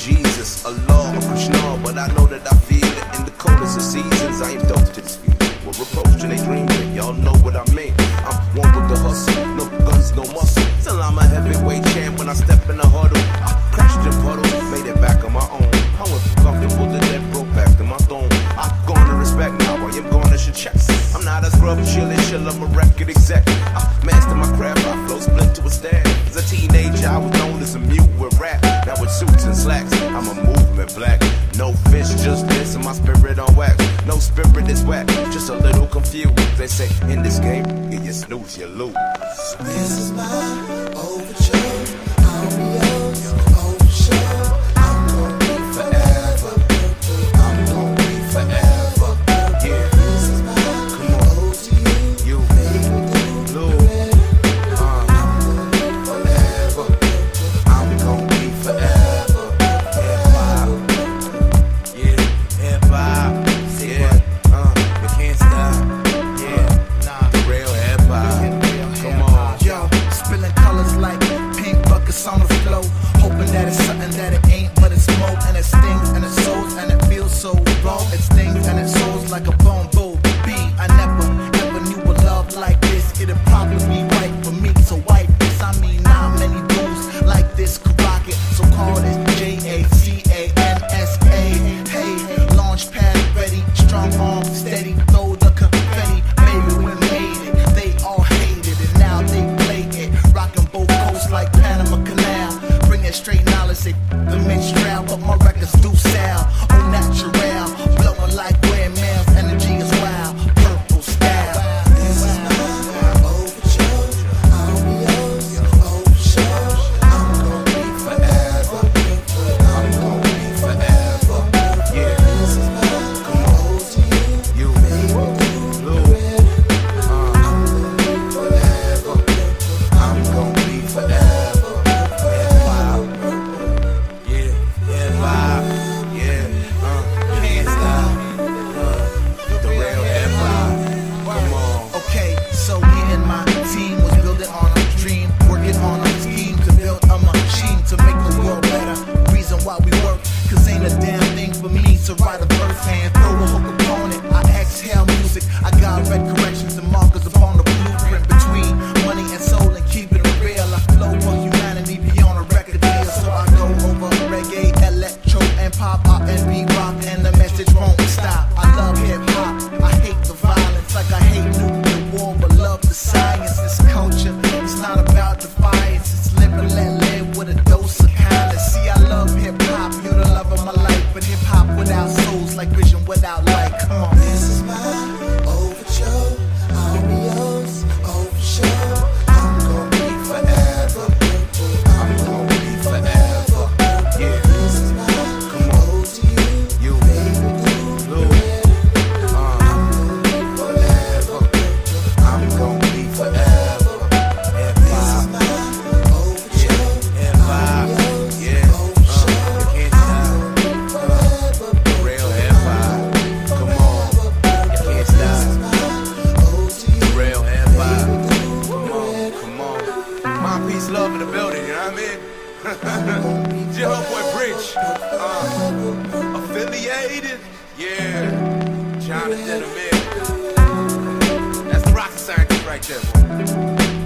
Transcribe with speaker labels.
Speaker 1: Jesus, Allah, or Krishna, but I know that I feel it in the coldest of seasons. I ain't dope to this feeling. We're approaching a dream, y'all know what I mean. I'm one with the hustle, no guns, no muscle. Still I'm a heavyweight champ when I step in the huddle. I crashed the puddle, made it back on my own. I went from comfortable to dead, broke back to my throne. I garner respect now, I am garnish your checks. I'm not a scrub, chillin', I'm a record exec. I master my craft, I flow split to a stand. As a teenager, I was known as a mute with rap. Now with suits and slacks, I'm a movement black. No fish, just this, and my spirit on wax. No spirit is whack, just a little confused. They say, in this game, you snooze, you lose.
Speaker 2: This is my overture. I'll be yours, overture. I'm gonna be forever. I'm gonna be forever.
Speaker 1: Yeah.
Speaker 2: This is my ode to you. Baby,
Speaker 1: Blue.
Speaker 2: I'm gonna be forever.
Speaker 1: I'm gonna be forever. Hip-hop. Yeah, hip-hop. Yeah, you can't stop. Yeah, the real hip-hop. Come on.
Speaker 2: Yo, spilling colors like pink buckets on the floor. Hoping that it's something that it ain't, but it's more. And it stings and it soars and it feels so raw. It stings and it soars like a bumblebee. I never, ever knew a love like this. It'd probably be right for me, so wipe this. I mean, not many dudes like this could rock it. So call this JACANSA. Hey, launch pad ready, strong arm steady, throw the confetti. Baby, we made it. They all hated it, now they play it. Rocking both coasts like Panama Canal. Bring it straight knowledge, they the minstrel, but my records do sound au natural. Blowing like windmills, energy is wild. Purple style. This is my overture. I'll be yours, overture. I'm gonna be forever. I'm gonna be forever.
Speaker 1: Yeah,
Speaker 2: This is my ode to you.
Speaker 1: Blue.
Speaker 2: I'm gonna be forever.
Speaker 1: I'm gonna be forever. Hip-hop. Yeah, hip-hop. Yeah, can't stop. The real hip-hop. Come on.
Speaker 2: Okay, so me and my team was building on a dream, working on a scheme to build a machine to make the world better. Reason why we work, cause ain't a damn thing for me to write a verse and throw a hook upon it. I exhale music, I got red corrections and markers upon the blueprint between money and soul and keeping it real. I flow for humanity beyond a record deal, so I go over reggae, electro, and pop, R&B, rock, and the message won't stop. I love hip hop, I hate the violence, like I hate nuclear war, but love the science. It's culture, it's not about defiance. It's live and let live with a dose of kindness. See, I love hip hop, you're the love of my life, but hip hop without souls, like vision without light. Come on. This is my overture. I'll be yours, overture. I'm gonna be forever. I'm gonna be forever.
Speaker 1: Yeah,
Speaker 2: This is my ode to you.
Speaker 1: Blue.
Speaker 2: Forever.
Speaker 1: I'm gonna be forever. Hip-hop.
Speaker 2: Overture.
Speaker 1: Hip-hop. Yeah, you can't stop. The real hip-hop. Come on. You can't stop. The real hip-hop. Come on. My peace, love in the building, you know what I mean? It's your homeboy Bridge. Affiliated. Yeah. Jonathan Amir. That's the rocket scientist right there, boy.